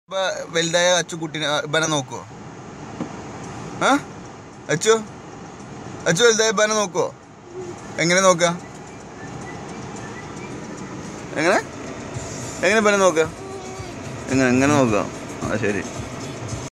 വലുതായ അച്ചു കുട്ടീനെ ബനെ നോക്കുവോ? ആ അച്ചു അച്ചു വലുതായ ബനെ നോക്കുവോ? എങ്ങനെ നോക്കുക? എങ്ങനെ എങ്ങനെ ബനെ നോക്കുക? എങ്ങനെ നോക്കുക? ആ ശരി.